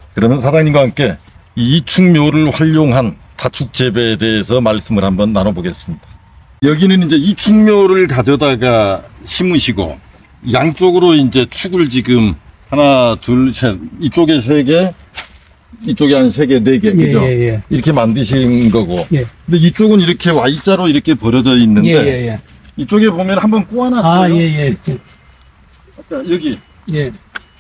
그러면 사장님과 함께 이 이충묘를 활용한 다축 재배에 대해서 말씀을 한번 나눠보겠습니다. 여기는 이제 이충묘를 가져다가 심으시고 양쪽으로 이제 축을 지금 하나, 둘, 셋, 이쪽에 3개, 이쪽에 한 3개, 4개, 그죠? 예. 이렇게 만드신 거고. 예. 근데 이쪽은 이렇게 Y자로 이렇게 벌어져 있는데 예. 이쪽에 보면 한번 꼬아놨어요. 예. 자, 여기. 예.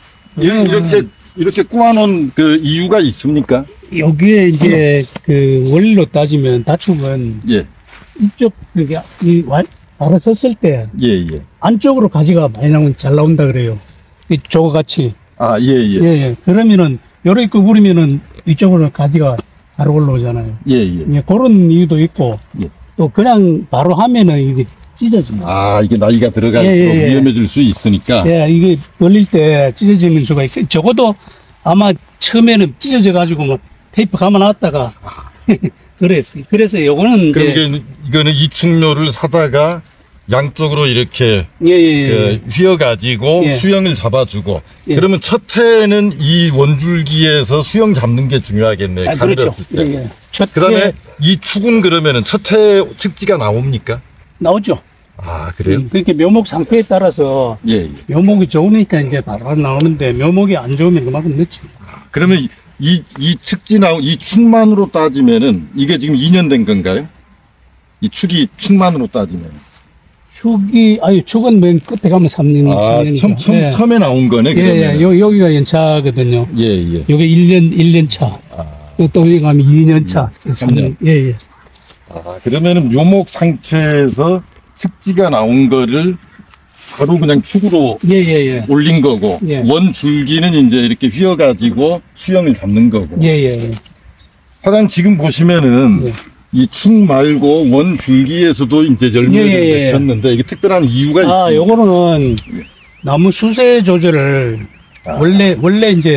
이렇게 꼬아놓은 그 이유가 있습니까? 여기에 이제 그 원리로 따지면 다축은 예. 이쪽 그게 바로 섰을 때 예. 안쪽으로 가지가 많이 나오면 잘 나온다 그래요. 저거 같이. 아, 예. 그러면은 요렇게 구부리면은 이쪽으로 가지가 바로 올라오잖아요. 예. 그런 이유도 있고 예. 또 그냥 바로 하면은 이게 찢어집니다. 아, 이게 나이가 들어갈수록 위험해질 수 있으니까. 이게 벌릴 때 찢어지는 수가 있고 적어도 아마 처음에는 찢어져 가지고 뭐 테이프 감아놨다가 그랬어요. 그래서 요거는 그러니까 이거는 이충묘를 사다가 양쪽으로 이렇게 휘어가지고 수영을 잡아주고 그러면 첫 해에는 이 원줄기에서 수영 잡는 게 중요하겠네요. 가늘었을 때. 그 다음에 이 축은 그러면은 첫 해 측지가 나옵니까? 나오죠. 아, 그래요? 그렇게 묘목 상태에 따라서 묘목이 좋으니까 이제 바로 나오는데 묘목이 안 좋으면 그만큼 늦지. 그러면 이 축만으로 따지면은 이게 지금 2년 된 건가요? 이 축만으로 따지면. 축은 맨 끝에 가면 3년. 처음에 나온 거네, 그러면. 여기가 연차거든요. 예. 요게 1년 차. 또 여기 가면 2년 차. 3년. 예. 아, 그러면은 묘목 상태에서 측지가 나온 거를 바로 그냥 축으로 올린 거고, 원 줄기는 이제 이렇게 휘어가지고 수영을 잡는 거고. 사장 지금 보시면은 이 축 말고 원 줄기에서도 이제 열매를 맺혔는데 이게 특별한 이유가 있어요. 요거는 나무 수세 조절을 원래 이제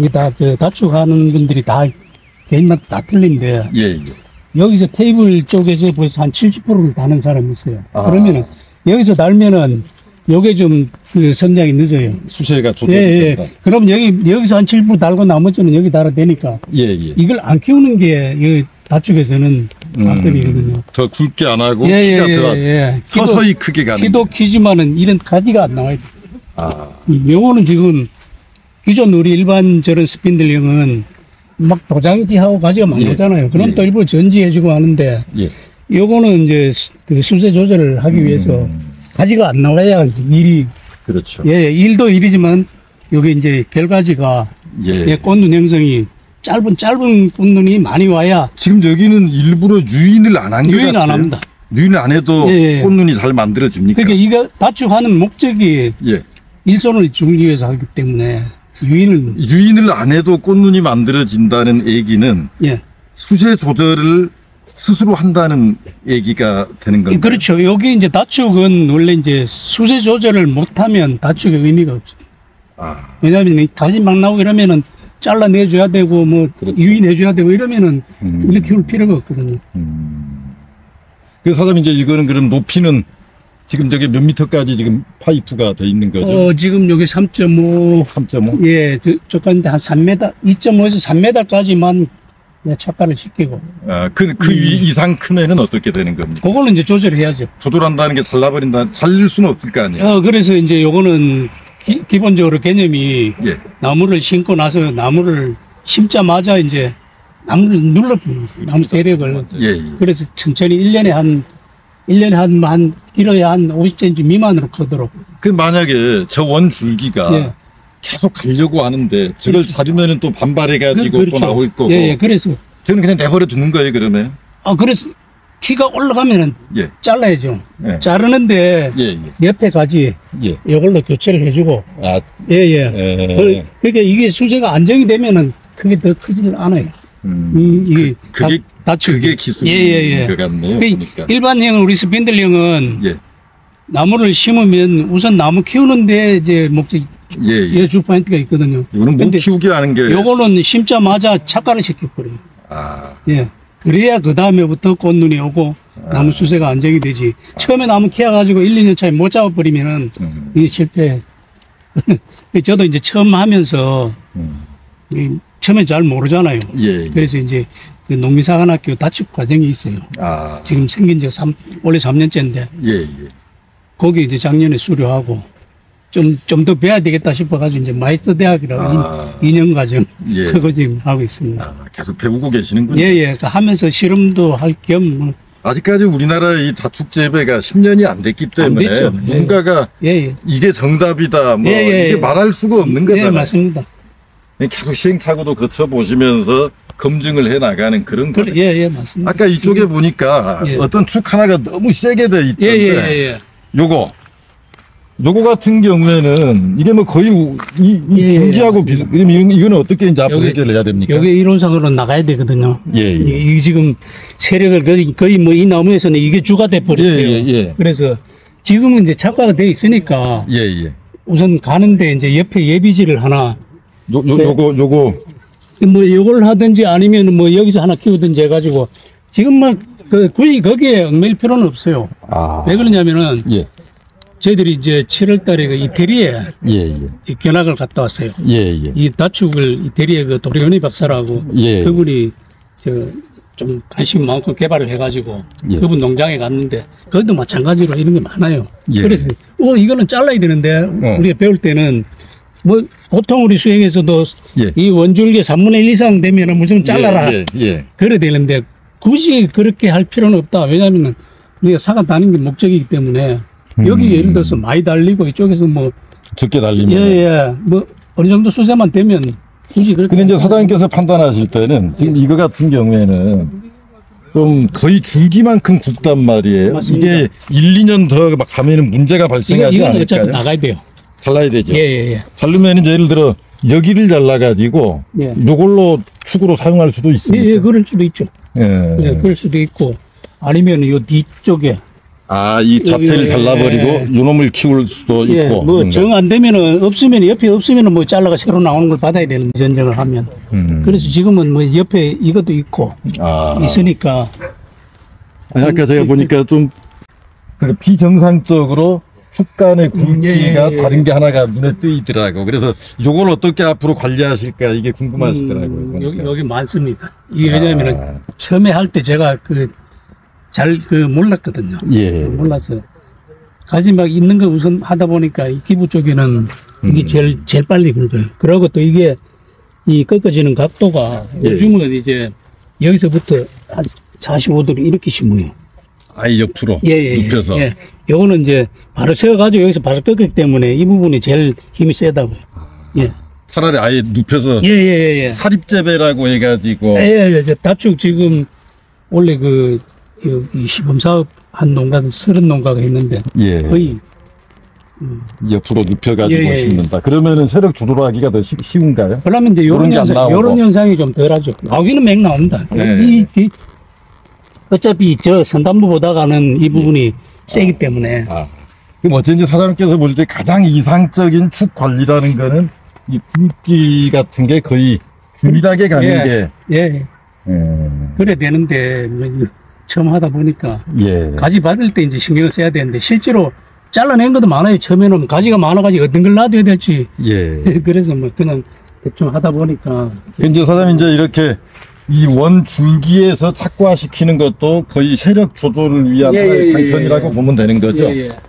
다축하는 분들이 다 개인마다 다 틀린데 여기서 테이블 쪽에서 벌써 한 70%를 다는 사람이 있어요. 그러면은 여기서 달면은 요게 좀 그 성장이 늦어요. 수세가 조절이 그럼 여기서 한 7% 달고 나머지는 여기 달아야 되니까 이걸 안 키우는 게 여기 다축에서는 장점이거든요. 더 굵게 안 하고 키가 더 서서히 크게 가는. 키도 키지만은 이런 가지가 안 나와요. 요거는 지금 기존 우리 일반 저런 스핀들링은 막 도장지하고 가지가 많이 오잖아요. 그럼 또 일부러 전지해주고 하는데 요거는 이제 그 수세 조절을 하기 위해서 가지가 안 나와야 일이 그렇죠. 일도 일이지만 여기 이제 결가지가 꽃눈 형성이 짧은 꽃눈이 많이 와야. 지금 여기는 일부러 유인을 안 한 것 같아요. 유인 안 합니다. 유인 안 해도 꽃눈이 잘 만들어집니까? 그러니까 이거 다축하는 목적이 일손을 주기 위해서 하기 때문에 유인을 안 해도 꽃눈이 만들어진다는 얘기는 수세 조절을 스스로 한다는 얘기가 되는 건가요? 그렇죠. 여기 이제 다축은 원래 이제 수세 조절을 못하면 다축의 의미가 없어요. 왜냐하면 가지 막 나오고 이러면은 잘라내줘야 되고 뭐 유인해줘야 되고 이러면은 이렇게 키울 필요가 없거든요. 그래서 사장님 이제 이거는 그럼 높이는 지금 저게 몇 미터까지 지금 파이프가 돼 있는 거죠? 지금 여기 3.5. 저까지 한 3m, 2.5에서 3m까지만 착가를 시키고. 그 이상 크면은 어떻게 되는 겁니까? 그거는 이제 조절해야죠. 조절한다는 게 잘릴 수는 없을 거 아니에요? 그래서 이제 요거는 기본적으로 개념이 나무를 심고 나서 나무를 심자마자 이제 나무를 눌러줍니다. 나무 세력을. 그래서 천천히 1년에 한 길어야 한 50cm 미만으로 크도록. 만약에 저 원 줄기가 계속 가려고 하는데 저걸 자르면은 또 반발해가지고 또 나올 거고. 그래서 저는 그냥 내버려 두는 거예요, 그러면. 그래서 키가 올라가면은 잘라야죠. 자르는데 옆에 가지 이걸로 교체를 해주고. 그러니까 이게 수세가 안정이 되면은 크게 더 크지는 않아요. 이게 그게 기술인 것 같네요. 그러니까 일반형 우리 스핀들링은 나무를 심으면 우선 나무 키우는데 이제 목적이 주 포인트가 있거든요. 이거는 못 키우게 하는 게. 요거는 심자마자 착가를 시켜버려요. 그래야 그 다음에부터 꽃눈이 오고 나무 수세가 안정이 되지. 처음에 나무 키워가지고 1, 2년 차에 못 잡아버리면은 이게 실패. 저도 이제 처음 하면서 처음에 잘 모르잖아요. 예. 그래서 이제 그 농민사관학교 다축 과정이 있어요. 아. 지금 생긴 지 원래 3년째인데. 예. 거기 이제 작년에 수료하고 좀 더 배워야 되겠다 싶어가지고 이제 마이스터 대학이라고 2년 과정 예. 그거 지금 하고 있습니다. 아, 계속 배우고 계시는군요. 예. 하면서 실험도 할 겸 아직까지 우리나라 이 다축 재배가 10년이 안 됐기 때문에 됐죠. 누군가가 이게 정답이다 뭐 이게 말할 수가 없는 거잖아요. 예, 맞습니다. 계속 시행착오도 거쳐보시면서 검증을 해 나가는 그런 거. 예, 맞습니다. 아까 이쪽에 보니까 어떤 축 하나가 너무 세게 돼 있던데 요거 같은 경우에는 이게 뭐 거의 이 줄기하고 비슷. 이거는 어떻게 이제 앞으로 해결해야 됩니까? 여기 이론상으로는 나가야 되거든요. 예. 이 지금 세력을 거의 뭐 이 나무에서는 이게 주가 돼 버렸대요. 예. 그래서 지금은 이제 착과가 돼 있으니까 예. 우선 가는데 이제 옆에 예비지를 하나 요거 뭐 요걸 하든지 아니면 뭐 여기서 하나 키우든지 해가지고 지금 막 굳이 거기에 얽매일 필요는 없어요. 왜 그러냐면은 저희들이 이제 7월 달에 그 이태리에 견학을 갔다 왔어요. 이 다축을 이태리에 그 도리오니 박사라고 그분이 좀 관심 많고 개발을 해가지고 그분 농장에 갔는데 거기도 마찬가지로 이런 게 많아요. 그래서 이거는 잘라야 되는데 우리가 배울 때는 뭐 보통 우리 수행에서도 이 원줄기 3분의 1 이상 되면은 무조건 잘라라 그래 되는데 굳이 그렇게 할 필요는 없다. 왜냐하면 우리가 사과 다는 게 목적이기 때문에 여기 예를 들어서 많이 달리고 이쪽에서 뭐 적게 달리면 뭐 어느 정도 수세만 되면 굳이 그렇게. 근데 이제 사장님께서 판단하실 때는 지금 이거 같은 경우에는 좀 거의 줄기만큼 굵단 말이에요. 맞습니다. 이게 1, 2년 더 막 가면은 문제가 발생하지 이건 않을까요? 어차피 나가야 돼요. 잘라야 되죠. 예. 자르면 이제 예를 들어 여기를 잘라가지고 요걸로 축으로 사용할 수도 있습니다. 예, 그럴 수도 있죠. 그럴 수도 있고 아니면 요 뒤쪽에 이 자체를 잘라버리고 요놈을 키울 수도 있고. 뭐 정 안 되면은 없으면 옆에 없으면은 뭐 잘라가 새로 나오는 걸 받아야 되는 전쟁을 하면. 그래서 지금은 뭐 옆에 이것도 있고 있으니까. 아까 제가 보니까 좀 비정상적으로 축 간의 굵기가 다른 게 하나가 눈에 띄더라고. 그래서 요걸 어떻게 앞으로 관리하실까 이게 궁금하시더라고요. 여기 많습니다. 이게 왜냐면은 처음에 할 때 제가 잘 몰랐거든요. 몰라서 가지 막 있는 거 우선 하다 보니까 이 기부 쪽에는 이게 제일 빨리 굵어요. 그리고 또 이게 이 꺾어지는 각도가 요즘은 이제 여기서부터 한 45도로 이렇게 심어요. 옆으로 눕혀서. 요거는 이제 바로 세워가지고 여기서 바로 꺾기 때문에 이 부분이 제일 힘이 세다고요. 차라리 아예 눕혀서 사립재배라고 해가지고. 다축 지금 원래 이 시범사업 한 농가는 30농가가 있는데 거의 옆으로 눕혀가지고 심는다. 그러면은 세력 조절하기가 더 쉬운가요? 그러면 이제 요런 현상이 좀 덜하죠. 나오기는 맹 나온다. 어차피 저 선단부보다가는 이 부분이 세기 때문에. 그럼 어쩐지 사장님께서 볼 때 가장 이상적인 축 관리라는 거는 이 굵기 같은 게 거의 균일하게 가는 게. 그래 되는데 처음 하다 보니까 가지 받을 때 이제 신경을 써야 되는데 실제로 잘라낸 것도 많아요. 처음에는 가지가 많아가지고 어떤 걸 놔둬야 될지. 그래서 뭐 그냥 대충 하다 보니까. 이제 사장님 이제 이렇게 이 원 줄기에서 착과시키는 것도 거의 세력 조절을 위한 하나의 방편이라고 보면 되는 거죠.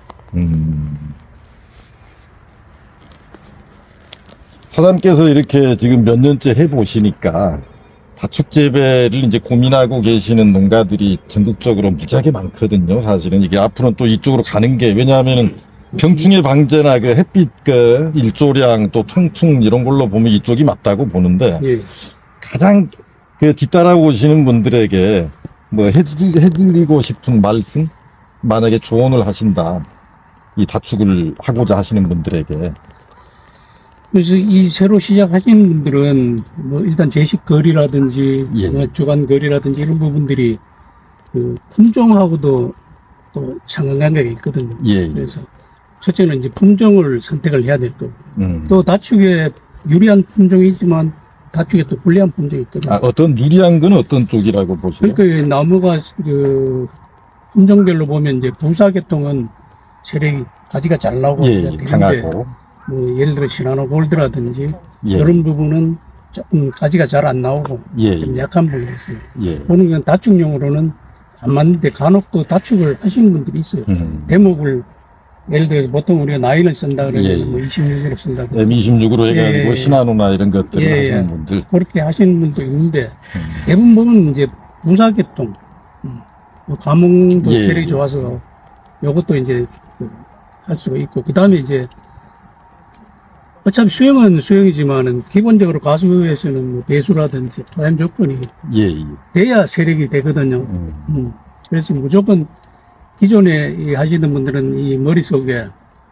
사장님께서 이렇게 지금 몇 년째 해보시니까 다축 재배를 이제 고민하고 계시는 농가들이 전국적으로 무지하게 많거든요. 사실은 이게 앞으로는 또 이쪽으로 가는 게 왜냐하면은 병충해 방제나 햇빛 일조량 또 통풍 이런 걸로 보면 이쪽이 맞다고 보는데 가장 뒤따라오시는 분들에게 뭐 해드리고 싶은 말씀, 만약에 조언을 하신다, 이 다축을 하고자 하시는 분들에게. 그래서 이 새로 시작하시는 분들은 뭐 일단 제식 거리라든지 뭐 주간 거리라든지 이런 부분들이 품종하고도 또 상관관계가 있거든요. 그래서 첫째는 이제 품종을 선택을 해야 될 거고 또 다축에 유리한 품종이 있지만 다축에 또 불리한 품종이 있거든요. 어떤 유리한 건 어떤 쪽이라고 보시나요? 그러니까 나무가 품종별로 보면 이제 부사계통은 세력이 가지가 잘 나오고 강하고 뭐 예를 들어 시나노 골드라든지 이런 부분은 조금 가지가 잘 안 나오고 예. 좀 약한 부분이 있어요. 예. 보는 건 다축용으로는 안 맞는데 간혹 또 다축을 하시는 분들이 있어요. 대목을 예를 들어서 보통 우리가 나이를 쓴다 그러면 예. 뭐 26으로 쓴다. M26으로 해가지고 예. 신한우나 이런 것들을 예. 하시는 분들. 그렇게 하시는 분도 있는데 대부분 이제 무사계통, 감흥도 예. 체력이 좋아서 요것도 이제 할 수가 있고 그 다음에 이제 어차피 수영은 수영이지만은 기본적으로 가수에서는 뭐 배수라든지 토양 조건이 예. 돼야 세력이 되거든요. 그래서 무조건 기존에 이 하시는 분들은 이 머릿속에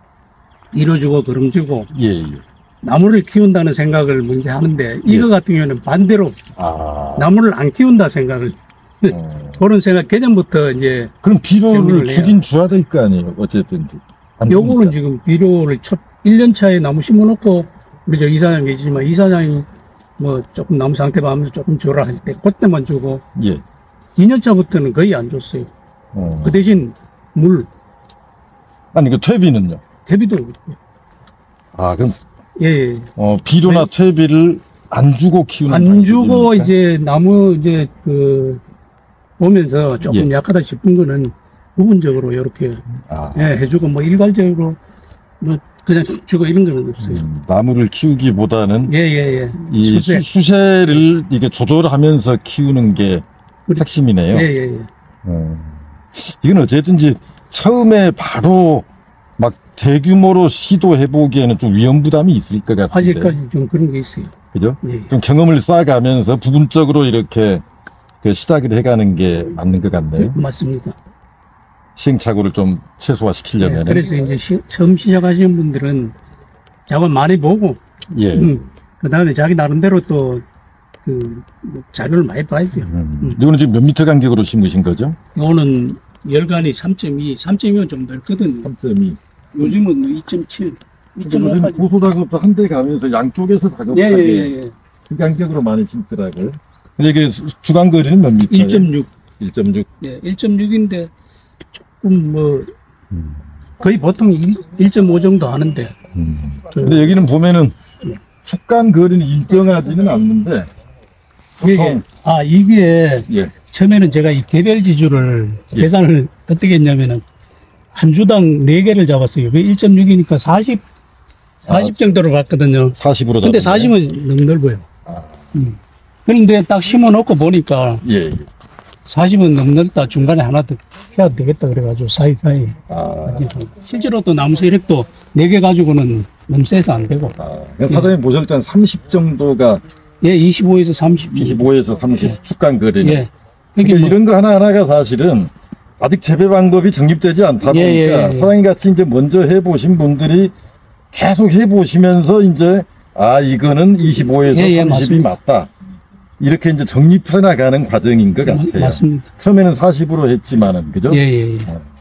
이루어주고 걸음주고 예. 나무를 키운다는 생각을 먼저 하는데 이거 같은 경우는 반대로 아. 나무를 안 키운다 생각을 그런 생각 개념부터 이제 그럼 비료를 경험을 주긴 줘야 될 거 아니에요. 어쨌든지. 안 요거는 주니까. 지금 비료를 첫 1년 차에 나무 심어놓고 우리 저 이사장 계시지만 이사장이 뭐 조금 나무 상태 봐면서 조금 줘라 할 때 그때만 주고 예. 2년 차부터는 거의 안 줬어요. 그 대신 물, 아니 그 퇴비는요? 대비도 있고요. 아 그럼 예. 비료나 퇴비를 안 주고 키우는 안 주고 방식입니까? 이제 나무 이제 그 보면서 조금 예. 약하다 싶은 거는 부분적으로 이렇게 아. 예, 해주고 뭐 일괄적으로 뭐 그냥 주고 이런 거는 없어요. 나무를 키우기보다는 예. 이 수세. 수세를 이게 조절하면서 키우는 게 그렇죠. 핵심이네요. 예. 이건 어쨌든지 처음에 바로 막 대규모로 시도해보기에는 좀 위험 부담이 있을 것 같은데. 아직까지 좀 그런 게 있어요. 그죠? 예. 좀 경험을 쌓아가면서 부분적으로 이렇게 그 시작을 해가는 게 맞는 것 같네요. 맞습니다. 시행착오를 좀 최소화시키려면. 그래서 이제 처음 시작하시는 분들은 자원 많이 보고, 예. 그 다음에 자기 나름대로 또, 자료를 많이 봐야 돼요. 이거는 지금 몇 미터 간격으로 심으신 거죠? 이거는 열간이 3.2은 좀 넓거든요. 3.2. 요즘은 뭐 2.7, 요즘 2.5까지. 고소 작업도 한 대 가면서 양쪽에서 작업하게 예. 그 간격으로 많이 심더라고요. 근데 이게 주간 거리는 몇 미터예요? 1.6. 1.6. 예, 1.6인데 조금 뭐, 거의 보통 1.5 정도 하는데. 근데 여기는 보면은 축간 거리는 일정하지는 않는데 보통 이게 예. 처음에는 제가 이 개별 지주를 예. 계산을 어떻게 했냐면은 한 주당 4개를 잡았어요. 1.6이니까 40 정도로 봤거든요. 40으로 근데 잡았네요. 40은 너무 넓어요. 그런데 딱 심어 놓고 보니까 예. 40은 너무 넓다. 중간에 하나 더 해야 되겠다. 그래가지고 사이사이. 실제로 또 나무 세력도 4개 가지고는 너무 세서 안 되고. 그러니까 사장님 보실 땐 30 정도가 예, 25에서 30. 25에서 30 축간 거리는. 예. 그러니까 뭐, 이런 거 하나하나가 사실은 아직 재배 방법이 정립되지 않다 보니까 예. 사장님 같이 이제 먼저 해보신 분들이 계속 해보시면서 이제 이거는 25에서 30이 맞습니다. 맞다. 이렇게 이제 정립해 나가는 과정인 것 같아요. 맞습니다. 처음에는 40으로 했지만은, 그죠? 예.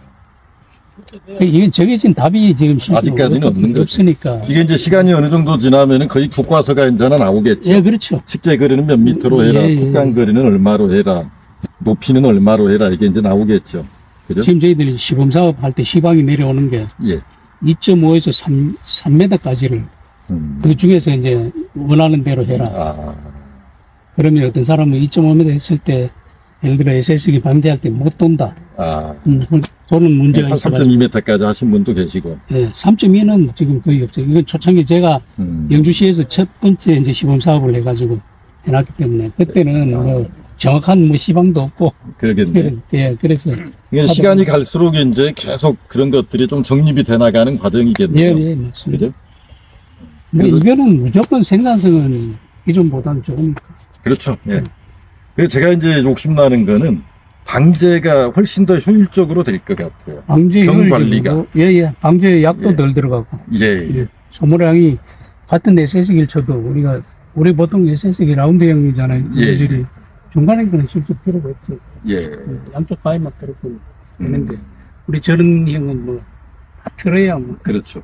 이게 정해진 답이 지금 아직까지는 없는 거죠. 없으니까. 이게 이제 시간이 어느 정도 지나면은 거의 교과서가 이제 하나 나오겠죠. 예, 그렇죠. 식재 거리는 몇 미터로 해라, 축간 거리는 얼마로 해라, 높이는 얼마로 해라, 이게 이제 나오겠죠. 그죠? 지금 저희들이 시범 사업 할 때 시방이 내려오는 게 예. 2.5에서 3m까지를 그 중에서 이제 원하는 대로 해라. 그러면 어떤 사람은 2.5m 했을 때 예를 들어 SS기 방지할 때 못 돈다. 그런 문제가 있어서 3.2m까지 하신 분도 계시고. 예, 3.2는 지금 거의 없어요. 이건 초창기 제가 영주시에서 첫 번째 이제 시범 사업을 해가지고 해놨기 때문에 그때는 뭐 정확한 뭐 시방도 없고. 그러겠네. 예, 그래서. 이게 시간이 갈수록 이제 계속 그런 것들이 좀 정립이 돼 나가는 과정이겠네요. 예, 맞습니다. 그죠? 근데 이거는 무조건 생산성은 기존보다는 좋으니까. 그렇죠. 예. 그래서 제가 이제 욕심나는 거는 방제가 훨씬 더 효율적으로 될 것 같아요. 방제 병 관리가. 예. 방제 약도 덜 들어가고. 예. 소모량이 같은 SS기를 쳐도 우리 보통 SS기 라운드형이잖아요. 이질이 중간에 그는 실제 필요가 없죠. 예. 양쪽 바위만 들었고 되는데 우리 저런 형은 뭐 다 틀어야 뭐. 그렇죠.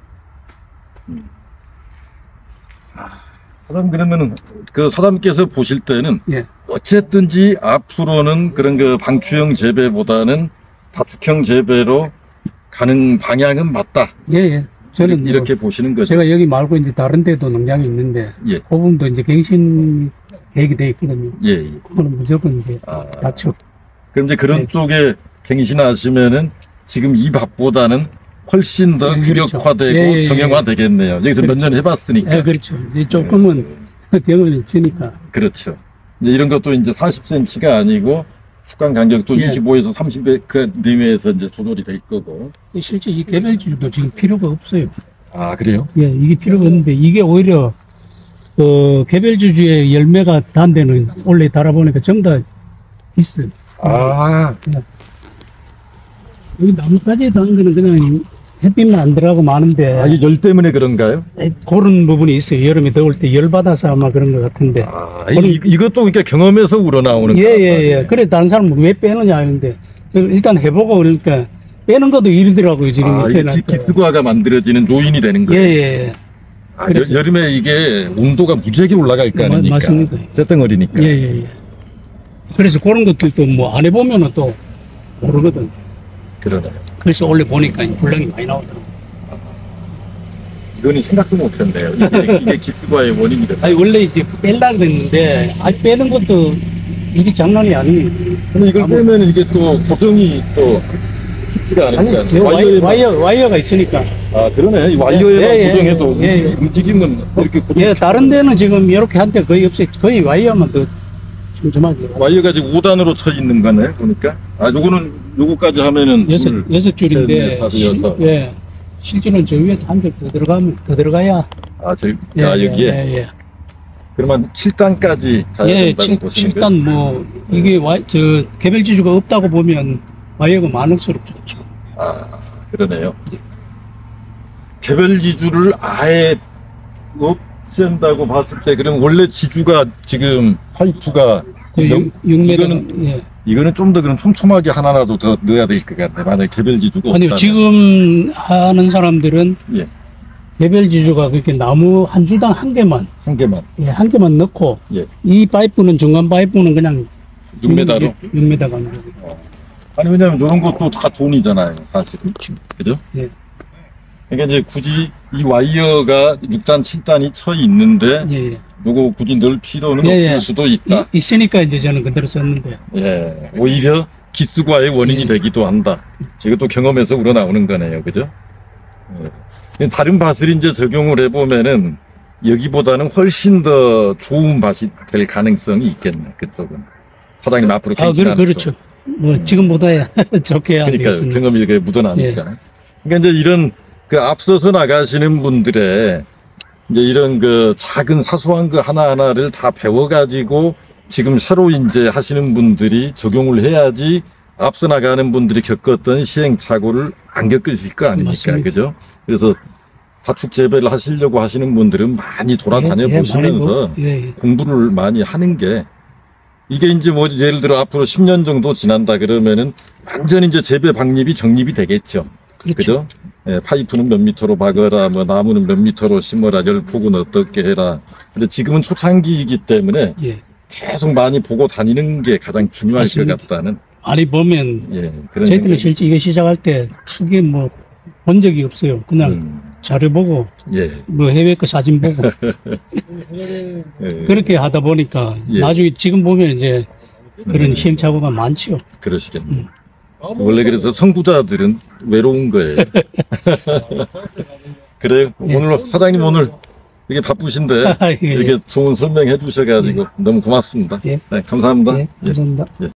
사장님 그러면은 그 사장님께서 보실 때는 어쨌든지 앞으로는 그런 그 방추형 재배보다는 다축형 재배로 가는 방향은 맞다. 예. 저는 이렇게 보시는 거죠. 제가 여기 말고 이제 다른 데도 농장이 있는데, 예. 그 부분도 이제 갱신 계획이 되어 있거든요. 예, 예. 그거는 무조건 이제 다축. 그럼 이제 그런 네. 쪽에 갱신하시면은 지금 이 밭보다는 훨씬 더 네, 그렇죠. 규격화되고 예, 예, 정형화 되겠네요. 여기서 몇 년 해봤으니까. 네, 그렇죠. 이제 조금은 경험이 있으니까. 그렇죠. 이제 이런 것도 이제 40cm가 아니고 축간 간격도 예. 25에서 30 그 내외에서 이제 조절이 될 거고. 실제 이 개별지주도 지금 필요가 없어요. 아, 그래요? 예, 이게 필요가 없는데, 이게 오히려, 개별주주의 열매가 단 데는 원래 달아보니까 전부 다 있어요. 아, 여기 나뭇가지에 단 거는 그냥 햇빛만 안 들어가고 마는데, 아, 이 열 때문에 그런가요? 그런 부분이 있어요. 여름에 더울 때 열 받아서 아마 그런 것 같은데. 아, 이것도 그러니까 경험에서 우러나오는 예, 거란 예, 말이에요. 예. 그래, 다른 사람은 왜 빼느냐 하는데, 일단 해보고 그러니까, 빼는 것도 일이더라고요, 지금. 아, 이게 기스과가 만들어지는 요인이 되는 예, 거예요. 예, 예. 아, 그래서- 여름에 이게 온도가 무지하게 올라갈 거 아닙니까? 맞습니다. 쇳덩어리니까. 예, 예, 예. 그래서 그런 것들도 뭐 안 해보면은 또 모르거든. 그러네요. 그래서 원래 보니까 분량이 많이 나오더라고. 이거는 생각도 못했네요. 이게 기스과의 원인이 됐다. 아니, 원래 이제 뺄라 그랬는데, 빼는 것도 일이 장난이 아니에요. 근데 이걸 빼면 이게 또 고정이 또 쉽지가 아니, 않으니까. 와이어가 있으니까. 아, 그러네. 이 와이어에만 예, 예, 고정해도 예, 예. 움직임은 이렇게 고정. 예, 다른 데는 지금 이렇게 한 데 거의 없어요. 거의 와이어만 더 촘촘하게. 와이어가 지금 5단으로 쳐 있는 거네, 보니까. 아, 요거까지 하면은. 여섯 줄인데, 다섯, 여섯. 예. 실제로는 저 위에 한 개 더 들어가야. 아, 여기에. 예, 예. 그러면 7단까지 가야 예, 된다고 보시는 거예요? 7단 뭐, 이게 개별지주가 없다고 보면 와이어가 많을수록 좋죠. 아, 그러네요. 개별 지주를 아예 없앤다고 봤을 때, 그럼 원래 지주가 지금 파이프가 그 너무- 6m. 예. 이거는 좀 더 그럼 촘촘하게 하나라도 더 넣어야 될 것 같네. 만약에 개별 지주가 아니요, 없다면. 지금 하는 사람들은 예, 개별지주가 그렇게 나무 한 주당 한 개만, 한 개만. 예, 한 개만 넣고, 예. 이 파이프는, 중간 파이프는 그냥 6m로. 6m 간격이고. 아니, 왜냐면 이런 것도 다 돈이잖아요, 사실. 그죠? 예. 그러니까 이제 굳이 이 와이어가 6단, 7단이 쳐 있는데, 예, 예. 요거 굳이 넣을 필요는 예, 없을 예. 수도 있다. 있으니까 이제 저는 그대로 썼는데. 예, 오히려 기스과의 원인이 예. 되기도 한다. 이것도 경험에서 우러나오는 거네요, 그죠? 예. 다른 밭을 이제 적용을 해보면은 여기보다는 훨씬 더 좋은 밭이 될 가능성이 있겠네, 그쪽은. 사장님 앞으로 갱신하는 그렇죠. 뭐, 지금보다야 좋게 해야 그러니까 되겠습니다. 경험이 이렇게 묻어나니까. 그러니까 이제 이런 그 앞서서 나가시는 분들의 이제 이런 그 작은 사소한 거 하나하나를 다 배워가지고 지금 새로 이제 하시는 분들이 적용을 해야지 앞서 나가는 분들이 겪었던 시행착오를 안 겪으실 거 아닙니까? 맞습니다. 그죠? 그래서 다축 재배를 하시려고 하시는 분들은 많이 돌아다녀 보시면서 예. 공부를 많이 하는 게 이게 이제 뭐 예를 들어 앞으로 10년 정도 지난다 그러면은 완전히 이제 재배 방립이 정립이 되겠죠. 그렇죠. 그죠? 예, 파이프는 몇 미터로 박아라, 뭐 나무는 몇 미터로 심어라, 열폭은 어떻게 해라. 근데 지금은 초창기이기 때문에 예. 계속 많이 보고 다니는 게 가장 중요할 맞습니다. 것 같다는. 많이 보면, 예, 그런 저희들은 생각이- 실제 이거 시작할 때 크게 뭐 본 적이 없어요. 그냥 자료 보고, 예, 뭐 해외 거 사진 보고, 예, 그렇게 하다 보니까 예. 나중에 지금 보면 이제 그런 시행착오가 많지요. 그러시겠네요. 원래 그래서 선구자들은 외로운 거예요. 그래요. 예. 오늘 사장님 오늘 이게 바쁘신데 예. 이렇게 좋은 설명해 주셔가지고 너무 고맙습니다. 예. 네, 감사합니다. 예, 감사합니다. 예.